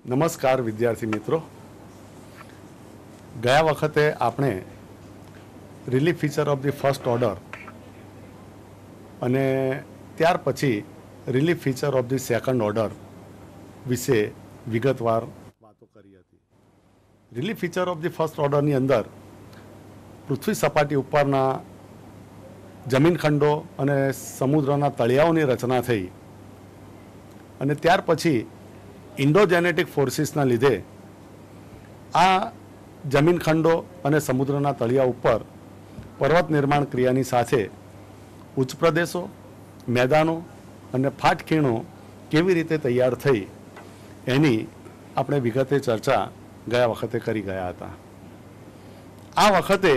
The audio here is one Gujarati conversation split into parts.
નમસ્કાર વિદ્યાર્થી મિત્રો, ગયા વખતે આપણે relief feature of the first order અને ત્યાર પછી relief feature of the second order વિશે વિગતવાર વાતો કરી હતી. Relief feature of the first ઓર્ડરની અંદર પૃથ્વી સપાટી ઉપરના જમીન ખંડો અને સમુદ્રના તળિયાઓની રચના થઈ અને ત્યાર પછી ઇન્ડોજેનેટિક ફોર્સિસના લીધે આ જમીન ખંડો અને સમુદ્રના તળિયા ઉપર પર્વત નિર્માણ ક્રિયાની સાથે ઉચ્ચ પ્રદેશો, મેદાનો અને ફાટખીણો કેવી રીતે તૈયાર થઈ એની આપણે વિગતે ચર્ચા ગયા વખતે કરી ગયા હતા. આ વખતે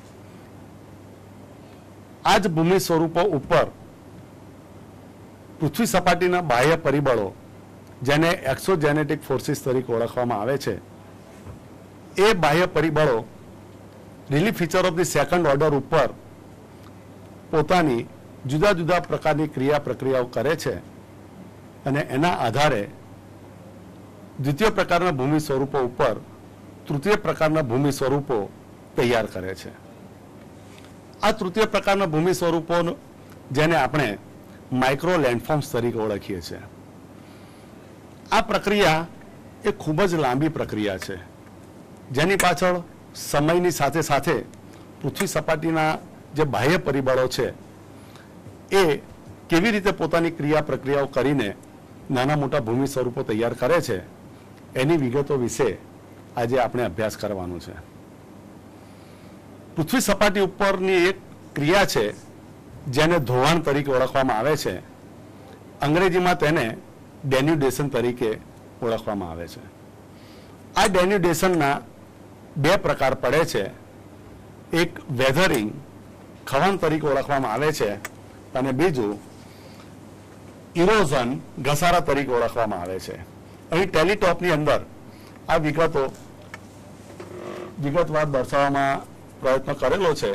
આ જ ભૂમિ સ્વરૂપો ઉપર પૃથ્વી સપાટીના બાહ્ય પરિબળો, જેને એક્સોજેનેટિક ફોર્સિસ તરીકે ઓળખવામાં આવે છે, એ બાહ્ય પરિબળો relief feature of the second order ઉપર પોતાની જુદા જુદા પ્રકારની ક્રિયા પ્રક્રિયાઓ કરે છે અને એના આધારે દ્વિતીય પ્રકારના ભૂમિ સ્વરૂપો ઉપર તૃતીય પ્રકારના ભૂમિ સ્વરૂપો તૈયાર કરે છે. આ તૃતીય પ્રકારના ભૂમિ સ્વરૂપો જેને આપણે માઇક્રો લેન્ડફોર્મ્સ તરીકે ઓળખીએ છીએ, આ પ્રક્રિયા એ ખૂબ જ લાંબી પ્રક્રિયા છે, જેની પાછળ સમયની સાથે સાથે પૃથ્વી સપાટીના જે બાહ્ય પરિબળો છે એ કેવી રીતે પોતાની ક્રિયા પ્રક્રિયાઓ કરીને નાના મોટા ભૂમિ સ્વરૂપો તૈયાર કરે છે એની વિગતો વિશે આજે આપણે અભ્યાસ કરવાનો છે. પૃથ્વી સપાટી ઉપરની એક ક્રિયા છે જેને ધોવાણ તરીકે ઓળખવામાં આવે છે. અંગ્રેજીમાં તેને ડેન્યુડેશન તરીકે ઓળખવામાં આવે છે. આ ડેન્યુડેશનના બે પ્રકાર પડે છે. એક વેધરિંગ, ખવાણ તરીકે ઓળખવામાં આવે છે, અને બીજું ઇરોઝન, ઘસારા તરીકે ઓળખવામાં આવે છે. અહીં ટેલિટોપની અંદર આ વિગતો વિગતવાર દર્શાવવામાં પ્રયત્ન કરેલો છે,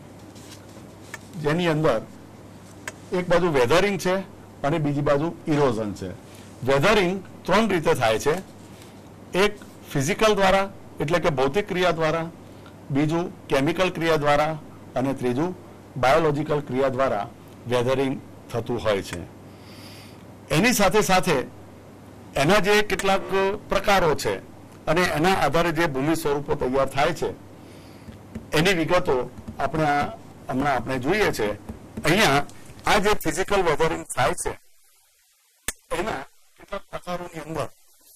જેની અંદર એક બાજુ વેધરિંગ છે અને બીજી બાજુ ઇરોઝન છે. વેધરિંગ ત્રણ રીતે થાય છે. એક ફિઝિકલ દ્વારા, એટલે કે ભૌતિક ક્રિયા દ્વારા, બીજું કેમિકલ ક્રિયા દ્વારા અને ત્રીજું બાયોલોજીકલ ક્રિયા દ્વારા વેધરિંગ થતું હોય છે. એની સાથે સાથે એના જે કેટલાક પ્રકારો છે અને એના આધારે જે ભૂમિ સ્વરૂપો તૈયાર થાય છે એની વિગતો હમણાં આપણે જોઈએ છે. અહીંયા આ જે ફિઝિકલ વેધરિંગ થાય છે એના કેટલાક પ્રકારોની અંદર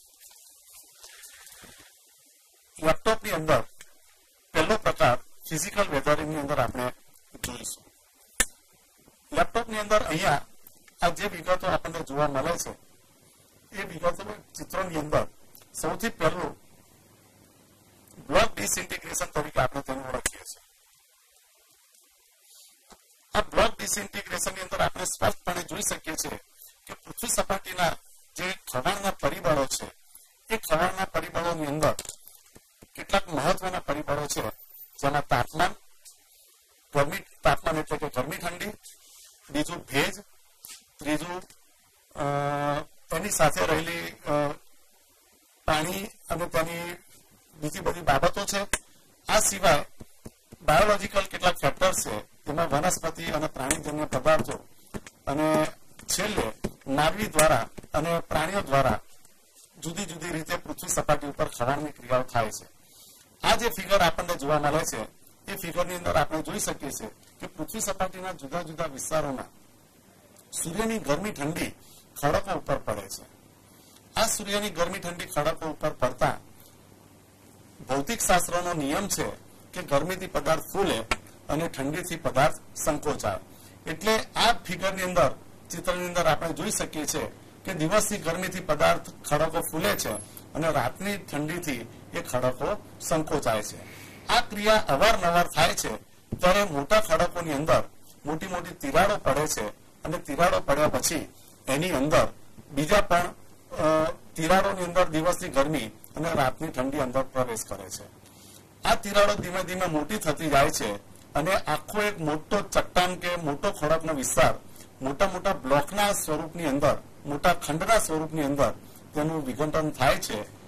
લેપટોપની અંદર પહેલો પ્રકાર ફિઝિકલ વેધરિંગની અંદર આપણે જોઈશું. લેપટોપની અંદર અહીંયા આ જે વિગતો આપણને જોવા મળે છે એ વિગતો ચિત્રોની અંદર સૌથી પહેલું બ્લોક ડિસઇન્ટિગ્રેશન તરીકે આપણે તેને ઓળખીએ છીએ. આ બ્લોક ડિસઇન્ટિગ્રેશનની અંદર આપણે સ્પષ્ટપણે જોઈ શકીએ છીએ કે પૃથ્વી સપાટીના જે ખવાણના પરિબળો છે એ ખવાણના પરિબળોની અંદર કેટલાક મહત્વના પરિબળો છે, જેમાં તાપમાન એટલે કે ગરમી ઠંડી, બીજું ભેજ, ત્રીજું તેની સાથે રહેલી પાણી અને તેની બીજી બધી બાબતો છે. આ સિવાય બાયોલોજીકલ કેટલાક ફેક્ટર્સ છે, તેમાં વનસ્પતિ અને પ્રાણીજન્ય પદાર્થો, અને છેલ્લે માનવી દ્વારા અને પ્રાણીઓ દ્વારા જુદી જુદી રીતે પૃથ્વી સપાટી ઉપર ખવાણની ક્રિયાઓ થાય છે. આ જે ફિગર આપણને જોવા મળે છે એ ફિગરની અંદર આપણે જોઈ શકીએ છીએ કે પૃથ્વી સપાટીના જુદા જુદા વિસ્તારોમાં સૂર્યની ગરમી ઠંડી ખડકો ઉપર પડે છે. આ સૂર્યની ગરમી ઠંડી ખડકો ઉપર પડતા ભૌતિક શાસ્ત્રનો નિયમ છે કે ગરમીથી પદાર્થ ફૂલે અને ઠંડીથી પદાર્થ સંકોચાય. એટલે આ ફિગરની અંદર, ચિત્રની અંદર આપણે જોઈ શકીએ છીએ કે દિવસની ગરમીથી પદાર્થ ખડકો ફૂલે છે અને રાતની ઠંડીથી એ ખડકો સંકોચાય છે. આ ક્રિયા અવારનવાર થાય છે ત્યારે મોટા ખડકોની અંદર મોટી મોટી તિરાડો પડે છે અને તિરાડો પડ્યા પછી એની અંદર બીજા પણ તિરાડોની અંદર દિવસની ગરમી અને રાતની ઠંડી અંદર પ્રવેશ કરે છે. આ તિરાડો ધીમે ધીમે મોટી થતી જાય છે અને આખો એક મોટો ચટ્ટાન કે મોટો ખડકનો વિસ્તાર મોટા મોટા બ્લોકના સ્વરૂપની અંદર, મોટા ખંડના સ્વરૂપની અંદર તેનું વિઘટન થાય છે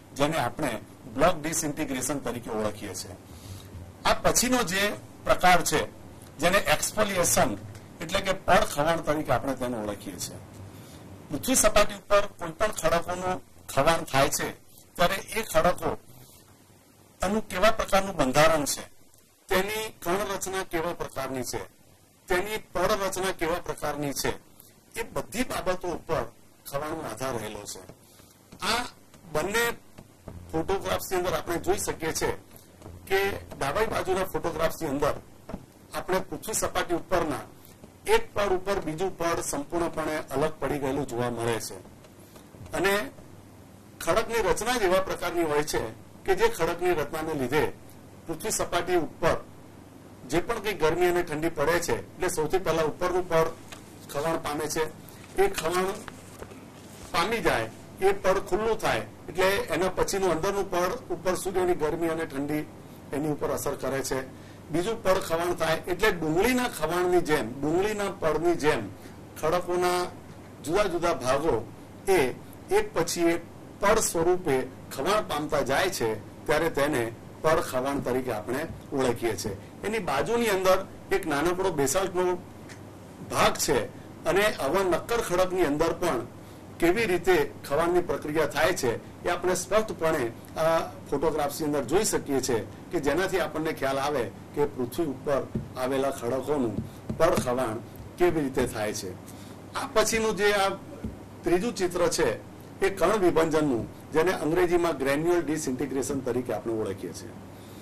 જેને આપણે બ્લોક ડિસઇન્ટિગ્રેશન તરીકે ઓળખીએ છીએ. આ પછીનો જે પ્રકાર છે જેને એક્સફોલિએશન એટલે કે પડ ખવાણ તરીકે આપણે તેને ઓળખીએ છીએ. પૃથ્વી સપાટી ઉપર કોઈ પણ ખડકોનું ખવાણ થાય છે ત્યારે એ ખડકો એનું કેવા પ્રકારનું બંધારણ છે, તેની કણ રચના કેવા પ્રકારની છે, તેની પડ રચના કેવા પ્રકારની છે, એ બધી બાબતો ઉપર ખવાણનો આધાર રહેલો છે. આ બંને ફોટોગ્રાફ્સની અંદર આપણે જોઈ શકીએ છીએ કે ડાબી બાજુના ફોટોગ્રાફ્સની અંદર આપણે પૃથ્વી સપાટી ઉપરના એક પડ ઉપર બીજું પડ સંપૂર્ણપણે અલગ પડી ગયેલું જોવા મળે છે. અને ખડકની રચના જ એવા પ્રકારની હોય છે કે જે ખડકની રચનાને લીધે પૃથ્વી સપાટી ઉપર જે પણ કંઈ ગરમી અને ઠંડી પડે છે એટલે સૌથી પહેલા ઉપરનું પડ ખવાણ પામે છે. એ ખવાણ પામી જાય, એ પડ ખુલ્લું થાય એટલે એના પછીનું અંદરનું પડ ઉપર સૂર્યની ગરમી અને ઠંડી એની ઉપર અસર કરે છે. બીજું પડ ખવાણ થાય એટલે ડુંગળીના ખવાણની જેમ, ડુંગળીના પડની જેમ ખડકોના જુદા જુદા ભાગો એ એક પછી એક પડ સ્વરૂપે ખવાણ પામતા જાય છે ત્યારે તેને પડ ખવાણ તરીકે આપણે ઓળખીએ છીએ. એની બાજુની અંદર એક નાનકડો બેસાલ્ટનો ભાગ છે અને આવા નક્કર ખડકની અંદર પણ કેવી રીતે ખવાણની પ્રક્રિયા થાય છે એ આપણે સ્પષ્ટપણે આ ફોટોગ્રાફ્સની અંદર જોઈ શકીએ છીએ કે જેનાથી આપણને ખ્યાલ આવે કે પૃથ્વી ઉપર આવેલા ખડકોનું પડ ખવાણ કેવી રીતે થાય છે. આ પછીનું જે આ ત્રીજું ચિત્ર છે એ કણ વિભંજનનું, જેને અંગ્રેજીમાં ગ્રેન્યુઅલ ડિસઇન્ટિગ્રેશન તરીકે આપણે ઓળખીએ છીએ.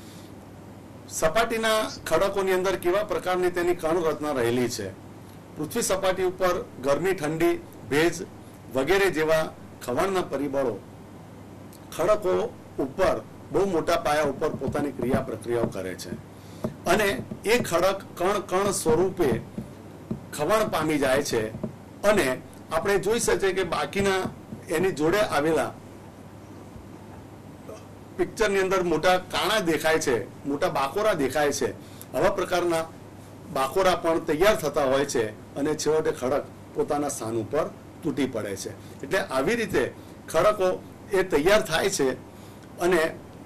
સપાટીના ખડકોની અંદર કેવા પ્રકારની તેની કણ રચના રહેલી છે. પૃથ્વી સપાટી ઉપર ગરમી, ઠંડી, ભેજ વગેરે જેવા ખવાણના પરિબળો ખડકો ઉપર બહુ મોટા પાયા ઉપર પોતાની ક્રિયા પ્રક્રિયાઓ કરે છે અને એ ખડક કણ કણ સ્વરૂપે ખવાણ પામી જાય છે. અને આપણે જોઈ શકીએ કે બાકીના એની જોડે આવેલા પિક્ચરની અંદર મોટા કાણા દેખાય છે, મોટા બાકોરા દેખાય છે. આવા પ્રકારના બાકોરા પણ તૈયાર થતા હોય છે અને છેવટે ખડક પોતાના સ્થાન ઉપર તૂટી પડે છે. એટલે આવી રીતે ખડકો એ તૈયાર થાય છે અને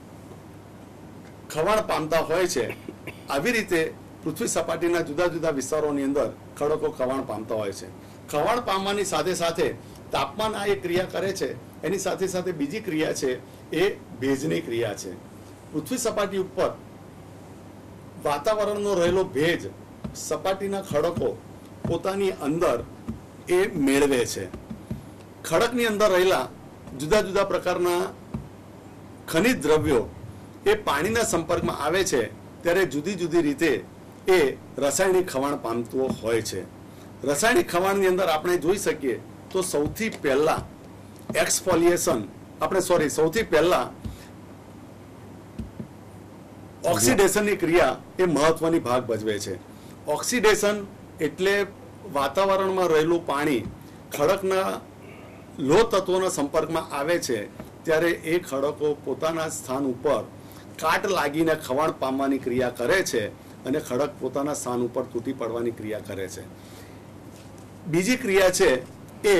ખવાણ પામતા હોય છે. આવી રીતે પૃથ્વી સપાટીના જુદા જુદા વિસ્તારોની અંદર ખડકો ખવાણ પામતા હોય છે. ખવાણ પામવાની સાથે સાથે તાપમાન આ એક ક્રિયા કરે છે. એની સાથે સાથે બીજી ક્રિયા છે એ ભેજની ક્રિયા છે. પૃથ્વી સપાટી ઉપર વાતાવરણનો રહેલો ભેજ સપાટીના ખડકો પોતાની અંદર એ મેળવે છે. ખડકની અંદર રહેલા જુદા જુદા પ્રકારના ખનિજ દ્રવ્યો એ પાણીના સંપર્કમાં આવે છે ત્યારે જુદી જુદી રીતે એ રાસાયણિક ખવાણ પામતું હોય છે. રાસાયણિક ખવાણની અંદર આપણે જોઈ શકીએ તો સૌથી પહેલા એક્સફોલિએશન સૌથી પહેલા ઓક્સિડેશનની ક્રિયા એ મહત્વની ભાગ ભજવે છે. ઓક્સિડેશન એટલે વાતાવરણમાં રહેલું પાણી ખડકના લોહ તત્વોના સંપર્કમાં આવે છે ત્યારે એ ખડકો પોતાના સ્થાન ઉપર કાટ લાગીને ખવાણ પામવાની ક્રિયા કરે છે અને ખડક પોતાના સ્થાન ઉપર તૂટી પડવાની ક્રિયા કરે છે. બીજી ક્રિયા છે એ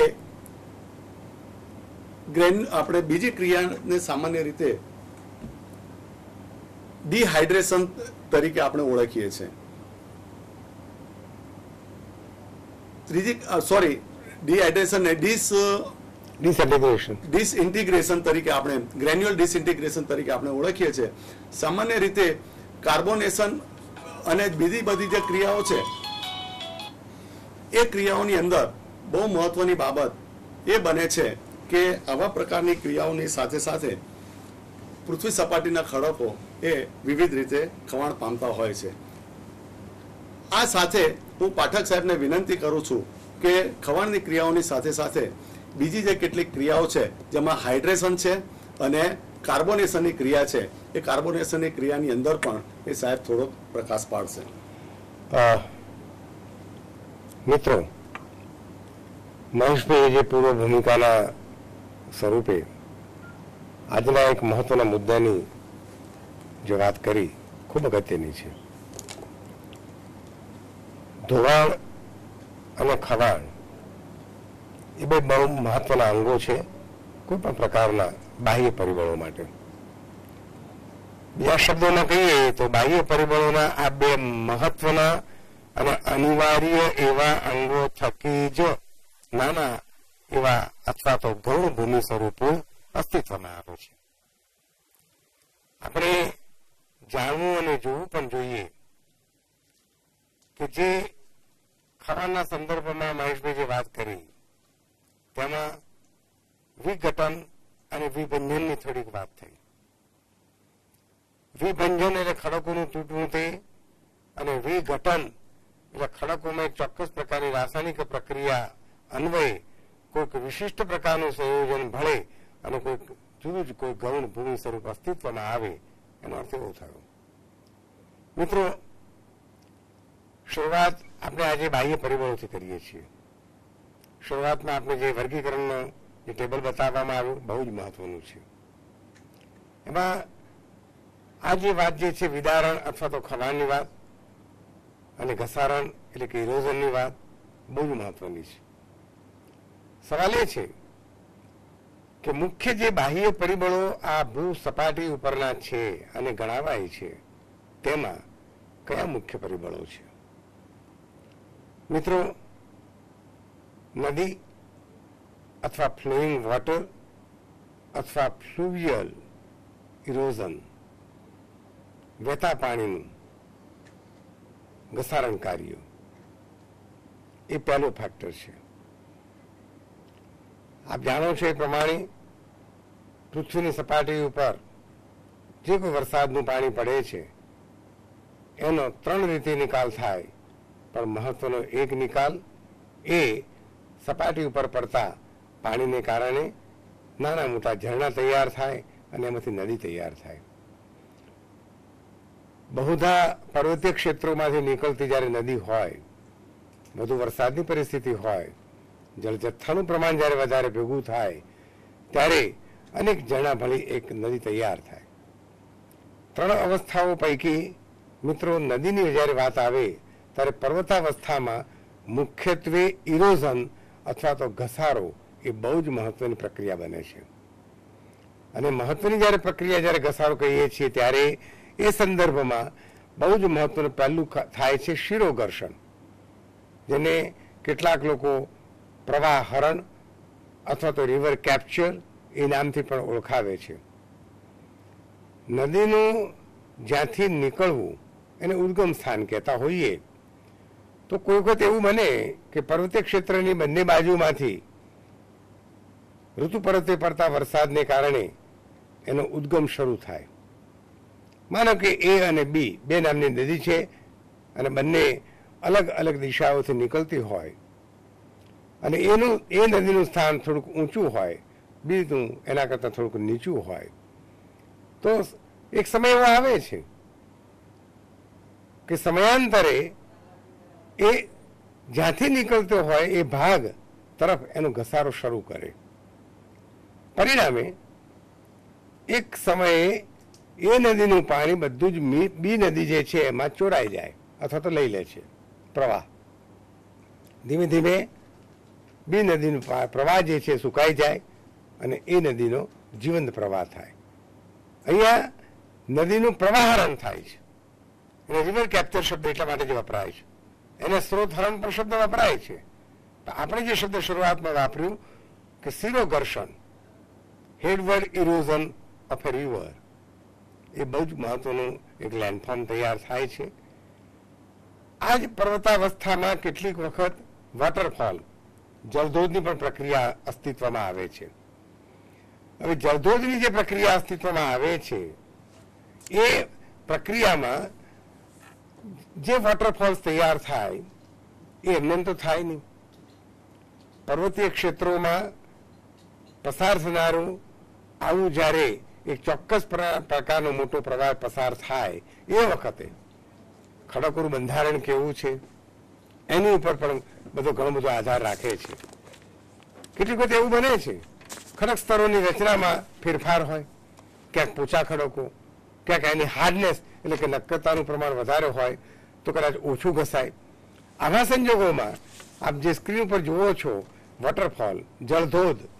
બીજી ક્રિયાને સામાન્ય રીતે ડિહાઇડ્રેશન તરીકે આપણે ઓળખીએ છીએ. ડિહાઇડ્રેશન ને ડિસઇન્ટિગ્રેશન તરીકે આપણે ગ્રેન્યુઅલ ડિસઇન્ટિગ્રેશન તરીકે આપણે ઓળખીએ છીએ. સામાન્ય રીતે કાર્બોનેશન અને બીજી બધી જે ક્રિયાઓ છે એ ક્રિયાઓની અંદર બહુ મહત્વની બાબત એ બને છે કે આવા પ્રકારની ક્રિયાઓની સાથે સાથે પૃથ્વી સપાટીના ખડકો એ વિવિધ રીતે ખવાણ પામતા હોય છે. આ સાથે હું પાઠક સાહેબને વિનંતી કરું છું કે ખવાણની ક્રિયાઓની સાથે સાથે બીજી જે કેટલીક ક્રિયાઓ છે જેમાં હાઇડ્રેશન છે અને કાર્બોનેશનની ક્રિયા છે એ કાર્બોનેશનની ક્રિયાની અંદર પણ એ સાહેબ થોડો પ્રકાશ પાડશે. મિત્રો, મહેશભાઈએ જે પૂર્વ ભૂમિકાના સ્વરૂપે આજના એક મહત્વના મુદ્દાની જે વાત કરી ખૂબ અગત્યની છે. ધોવાણ અને ખવાણ એ બે બહુ મહત્વના અંગો છે કોઈ પણ પ્રકારના બાહ્ય પરિબળો માટે. બીજા શબ્દોમાં કહીએ તો બાહ્ય પરિબળોના આ બે મહત્વના અને અનિવાર્ય એવા અંગો થકી જ નાના એવા અથવા તો ગૌણ ભૂમિ સ્વરૂપો અસ્તિત્વમાં આવે છે. આપણે જાણવું અને જોવું પણ જોઈએ કે જે ખરાના સંદર્ભમાં મહેશભાઈ જે વાત કરી તેમાં વિઘટન અને વિભંજનની થોડીક વાત થઈ. વિભંજન એટલે ખડકોનું તૂટવું તે, અને વિઘટન એટલે ખડકોમાં એક ચોક્કસ પ્રકારની રાસાયણિક પ્રક્રિયા અન્વયે કોઈક વિશિષ્ટ પ્રકારનું સંયોજન ભળે અને કોઈક જુદું જ કોઈ ગૌણ ભૂમિ સ્વરૂપ અસ્તિત્વમાં આવે, એનો અર્થ એવો થયો. મિત્રો, શરૂઆત આપણે આજે બાહ્ય પરિબળોથી કરીએ છીએ. શરૂઆતમાં આપણે જે વર્ગીકરણનું જે ટેબલ બતાવવામાં આવ્યું બહુ જ મહત્વનું છે. એમાં આ જે વાત જે છે વિદારણ અથવા તો ખવાણની વાત અને ઘસારણ એટલે કે ઇરોઝનની વાત બહુ જ મહત્વની છે. સવાલ એ છે કે મુખ્ય જે બાહ્ય પરિબળો આ ભૂ સપાટી ઉપરના છે અને ગણાવાય છે તેમાં કયા મુખ્ય પરિબળો છે? મિત્રો, નદી અથવા ફ્લોઈંગ વોટર અથવા ફ્લુવિયલ ઇરોઝન, વહેતા પાણીનું ઘસારણ કાર્ય, એ પહેલો ફેક્ટર છે. આપ જાણો છો એ પ્રમાણે પૃથ્વીની સપાટી ઉપર જે કોઈ વરસાદનું પાણી પડે છે એનો 3 રીતે નિકાલ થાય, પણ મહત્વનો એક નિકાલ એ સપાટી ઉપર પડતા પાણીને કારણે નાના મોટા ઝરણા તૈયાર થાય અને એમાંથી નદી તૈયાર થાય. બહુધા પર્વતીય ક્ષેત્રોમાંથી નીકળતી જ્યારે નદી હોય, વધુ વરસાદની પરિસ્થિતિ હોય, જળજથ્થાનું પ્રમાણ જ્યારે વધારે ભેગું થાય ત્યારે અનેક ઝરણા ભળી એક નદી તૈયાર થાય. 3 અવસ્થાઓ પૈકી મિત્રો નદીની જ્યારે વાત આવે ત્યારે પર્વતાવસ્થામાં મુખ્યત્વે ઇરોઝન અથવા તો ઘસારો એ બહુ જ મહત્વની પ્રક્રિયા બને છે. અને મહત્વની જ્યારે પ્રક્રિયા જ્યારે ઘસારો કહીએ છીએ ત્યારે એ સંદર્ભમાં બહુ જ મહત્વનું પહેલું થાય છે શિરોઘર્ષણ, જેને કેટલાક લોકો પ્રવાહ હરણ અથવા તો રિવર કેપ્ચર એ નામથી પણ ઓળખાવે છે. નદીનું જ્યાંથી નીકળવું એને ઉદ્ગમ સ્થાન કહેતા હોઈએ તો કોઈ વખત એવું બને કે પર્વતીય ક્ષેત્રની બંને બાજુમાંથી ઋતુ પર્વતે પડતા વરસાદને કારણે એનો ઉદ્ગમ શરૂ થાય. માનો કે એ અને બી બે નામની નદી છે અને બંને અલગ અલગ દિશાઓથી નીકળતી હોય અને એ નદીનું સ્થાન થોડુંક ઊંચું હોય, બીજું એના કરતાં થોડુંક નીચું હોય, તો એક સમય એવો આવે છે કે સમયાંતરે એ જ્યાંથી નીકળતો હોય એ ભાગ તરફ એનો ઘસારો શરૂ કરે. પરિણામે એક સમયે એ નદીનું પાણી બધું જ બી નદી જે છે એમાં ચોરાઈ જાય અથવા તો લઈ લે છે પ્રવાહ. ધીમે ધીમે બી નદીનું પ્રવાહ જે છે સુકાઈ જાય અને એ નદીનો જીવંત પ્રવાહ થાય. અહીંયા નદીનું પ્રવાહરણ થાય છે. એને રિવર કેપ્ચર શબ્દ એટલા માટે જ વપરાય છે. એને સ્ત્રોત હરણ પણ શબ્દ વપરાય છે. આપણે જે શબ્દ શરૂઆતમાં વાપર્યું કે શિરોઘર્ષણ, headward erosion of a river, એ બહુ જ મહત્વનું એક લેન્ડફોર્મ તૈયાર થાય છે. આ જ પર્વતાવસ્થામાં કેટલીક વખત વોટરફોલ, જળધોધની પણ પ્રક્રિયા અસ્તિત્વમાં આવે છે. હવે જળધોધની જે પ્રક્રિયા અસ્તિત્વમાં આવે છે એ પ્રક્રિયામાં જે વોટરફોલ્સ તૈયાર થાય એ એમને તો થાય નહીં. પર્વતીય ક્ષેત્રોમાં પસાર થનારું આવું જ્યારે એક ચોક્કસ પ્રકારનો મોટો પ્રવાહ પસાર થાય એ વખતે ખડકોનું બંધારણ કેવું છે એની ઉપર પણ ઘણો બધો આધાર રાખે છે. કેટલીક વખત એવું બને છે ખડક સ્તરોની રચનામાં ફેરફાર હોય, ક્યાંક પોચા ખડકો, ક્યાંક એની હાર્ડનેસ એટલે કે નક્કરતાનું પ્રમાણ વધારે હોય તો કદાચ ઓછું ઘસાય. આવા સંજોગોમાં આપ જે સ્ક્રીન ઉપર જુઓ છો વોટરફોલ, જળધોધ,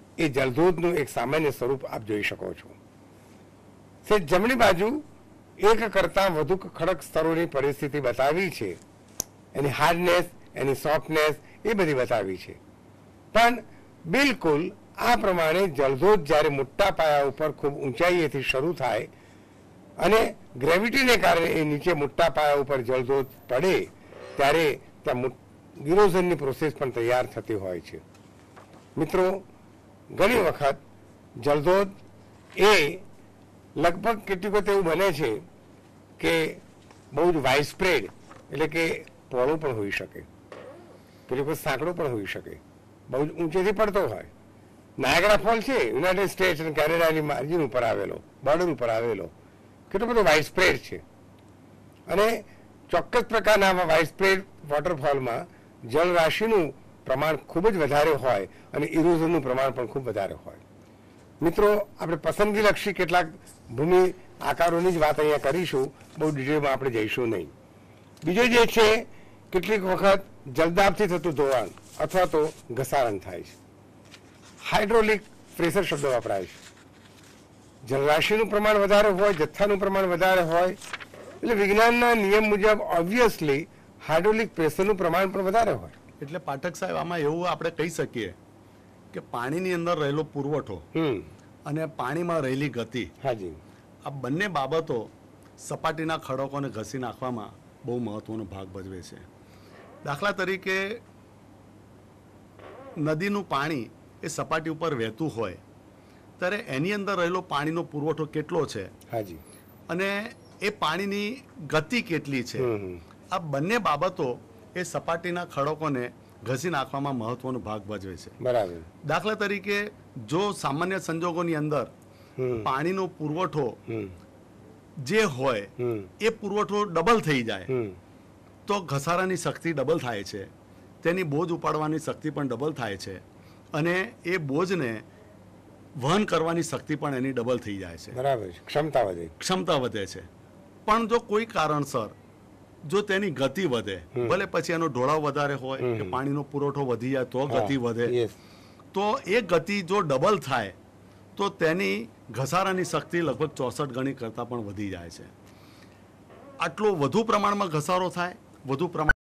એ જળધોધનું એક સામાન્ય સ્વરૂપ આપ જોઈ શકો છો. જમણી બાજુ એક કરતાં વધુ ખડક સ્તરોની પરિસ્થિતિ બતાવી છે, એની હાર્ડનેસ, એની સોફ્ટનેસ એ બધી બતાવી છે. પણ બિલકુલ આ પ્રમાણે જળધોધ જ્યારે મોટા પાયા ઉપર ખૂબ ઊંચાઈએથી શરૂ થાય અને ગ્રેવિટીને કારણે એ નીચે મોટા પાયા ઉપર જળધોધ પડે ત્યારે ત્યાં ઇરોઝનની પ્રોસેસ પણ તૈયાર થતી હોય છે. મિત્રો, ઘણી વખત જળધોધ એ લગભગ કેટલીક વખત એવું બને છે કે બહુ જ વાઇડસ્પ્રેડ એટલે કે પહોળું પણ હોઈ શકે, કેટલીક વખત સાંકડું પણ હોઈ શકે, બહુ જ ઊંચેથી પડતો હોય. નાયગ્રા ફોલ છે યુનાઇટેડ સ્ટેટ્સ અને કેનેડાની માર્જિન ઉપર આવેલો, બોર્ડર ઉપર આવેલો, કેટલો બધો વાઇડસ્પ્રેડ છે. અને ચોક્કસ પ્રકારના આવા વાઇડસ્પ્રેડ વોટરફોલમાં જળરાશિનું પ્રમાણ ખૂબ જ વધારે હોય અને ઇરોઝનનું પ્રમાણ પણ ખૂબ વધારે હોય. મિત્રો, આપણે પસંદગીલક્ષી કેટલાક ભૂમિ આકારોની જ વાત અહીંયા કરીશું, બહુ ડિટેલમાં આપણે જઈશું નહીં. બીજો જે છે, કેટલીક વખત જલદાબથી થતું ધોવાણ અથવા તો ઘસારણ થાય છે. હાઇડ્રોલિક પ્રેશર શબ્દ વપરાય છે. જલરાશિનું પ્રમાણ વધારે હોય, જથ્થાનું પ્રમાણ વધારે હોય એટલે વિજ્ઞાનના નિયમ મુજબ ઓબ્વિયસલી હાઇડ્રોલિક પ્રેશરનું પ્રમાણ પણ વધારે હોય. એટલે પાઠક સાહેબ, આમાં એવું આપણે કહી શકીએ કે પાણીની અંદર રહેલો પુરવઠો અને પાણીમાં રહેલી ગતિ, હાજી, આ બંને બાબતો સપાટીના ખડકોને ઘસી નાખવામાં બહુ મહત્વનો ભાગ ભજવે છે. દાખલા તરીકે નદીનું પાણી એ સપાટી ઉપર વહેતું હોય ત્યારે એની અંદર રહેલો પાણીનો પુરવઠો કેટલો છે, હાજી, અને એ પાણીની ગતિ કેટલી છે, આ બંને બાબતો એ સપાટીના ખડકોને ઘસી નાખવામાં મહત્વનો ભાગ ભજવે છે. બરાબર. દાખલા તરીકે જો સામાન્ય સંજોગોની અંદર પાણીનો પુરવઠો જે હોય એ પુરવઠો ડબલ થઈ જાય તો ઘસારાની શક્તિ ડબલ થાય છે, તેની બોજ ઉપાડવાની શક્તિ પણ ડબલ થાય છે, અને એ બોજને વહન કરવાની શક્તિ પણ એની ડબલ થઈ જાય છે. બરાબર. ક્ષમતા વધે છે. પણ જો કોઈ કારણસર જો તેની ગતિ વધે, ભલે પછી એનો ઢોળાવ વધારે હોય કે પાણીનો પુરવઠો વધી જાય તો ગતિ વધે, તો એ ગતિ જો ડબલ થાય તો તેની ઘસારાની શક્તિ લગભગ 64 ગણી કરતાં પણ વધી જાય છે. આટલો વધુ પ્રમાણમાં ઘસારો થાય, વધુ પ્રમાણ